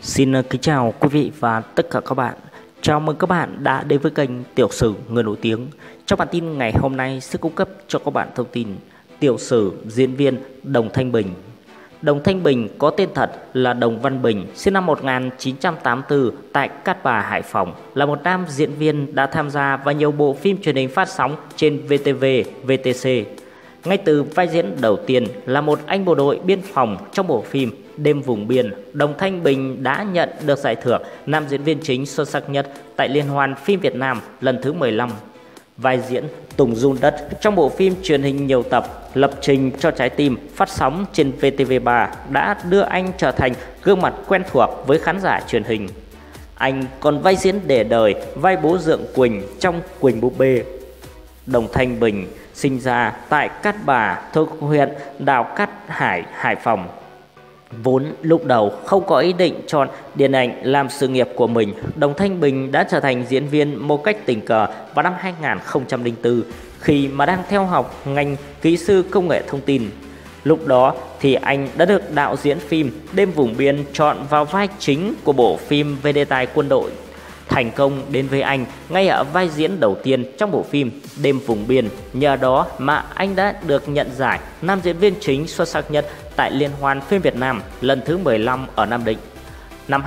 Xin kính chào quý vị và tất cả các bạn. Chào mừng các bạn đã đến với kênh Tiểu sử người nổi tiếng. Trong bản tin ngày hôm nay sẽ cung cấp cho các bạn thông tin tiểu sử diễn viên Đồng Thanh Bình. Đồng Thanh Bình có tên thật là Đồng Văn Bình, sinh năm 1984 tại Cát Bà, Hải Phòng, là một nam diễn viên đã tham gia vào nhiều bộ phim truyền hình phát sóng trên VTV, VTC. Ngay từ vai diễn đầu tiên là một anh bộ đội biên phòng trong bộ phim Đêm Vùng Biên, Đồng Thanh Bình đã nhận được giải thưởng nam diễn viên chính xuất sắc nhất tại Liên hoan phim Việt Nam lần thứ 15. Vai diễn Tùng Run Đất trong bộ phim truyền hình nhiều tập Lập Trình cho Trái Tim phát sóng trên VTV3 đã đưa anh trở thành gương mặt quen thuộc với khán giả truyền hình. Anh còn vai diễn để đời vai bố Dượng Quỳnh trong Quỳnh Búp Bê. Đồng Thanh Bình sinh ra tại Cát Bà thuộc huyện Đào Cát Hải, Hải Phòng. Vốn lúc đầu không có ý định chọn điện ảnh làm sự nghiệp của mình, Đồng Thanh Bình đã trở thành diễn viên một cách tình cờ vào năm 2004 khi mà đang theo học ngành kỹ sư công nghệ thông tin. Lúc đó thì anh đã được đạo diễn phim Đêm Vùng Biên chọn vào vai chính của bộ phim về đề tài quân đội. Thành công đến với anh ngay ở vai diễn đầu tiên trong bộ phim Đêm Vùng Biên. Nhờ đó mà anh đã được nhận giải nam diễn viên chính xuất sắc nhất tại Liên hoan phim Việt Nam lần thứ 15 ở Nam Định. Năm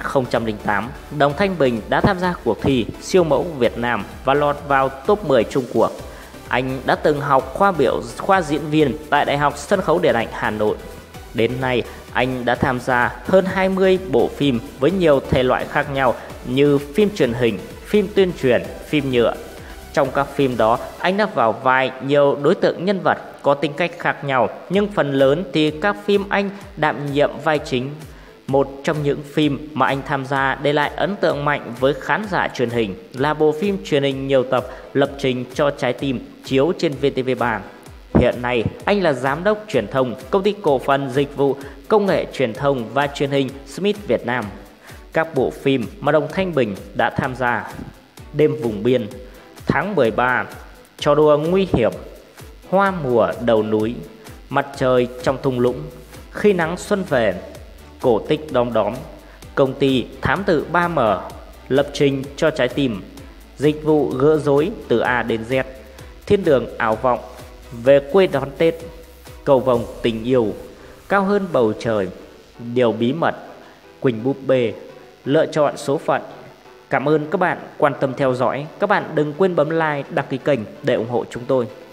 2008, Đồng Thanh Bình đã tham gia cuộc thi siêu mẫu Việt Nam và lọt vào top 10 Trung Quốc. Anh đã từng học khoa diễn viên tại Đại học Sân khấu Điện ảnh Hà Nội. Đến nay, anh đã tham gia hơn 20 bộ phim với nhiều thể loại khác nhau như phim truyền hình, phim tuyên truyền, phim nhựa. Trong các phim đó, anh đã vào vai nhiều đối tượng nhân vật có tính cách khác nhau, nhưng phần lớn thì các phim anh đảm nhiệm vai chính. Một trong những phim mà anh tham gia để lại ấn tượng mạnh với khán giả truyền hình là bộ phim truyền hình nhiều tập Lập Trình cho Trái Tim chiếu trên VTV3. Hiện nay, anh là giám đốc truyền thông công ty cổ phần dịch vụ công nghệ truyền thông và truyền hình Smith Việt Nam. Các bộ phim mà Đồng Thanh Bình đã tham gia: Đêm Vùng Biên, Tháng 13, Trò đùa nguy hiểm, Hoa mùa đầu núi, Mặt trời trong thung lũng, Khi nắng xuân về, Cổ tích đom đóm, Công ty thám tử 3M, Lập trình cho Trái Tim, Dịch vụ gỡ rối từ A đến Z, Thiên đường ảo vọng, Về quê đón Tết, Cầu vồng tình yêu, Cao hơn bầu trời, Điều bí mật, Quỳnh Búp Bê, Lựa chọn số phận. Cảm ơn các bạn quan tâm theo dõi. Các bạn đừng quên bấm like, đăng ký kênh để ủng hộ chúng tôi.